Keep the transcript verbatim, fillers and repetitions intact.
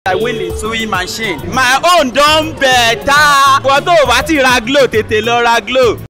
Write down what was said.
I win the sewing machine. My own don better. Wọ́n tó bá ti ra Glo tètè lọ ra Glo.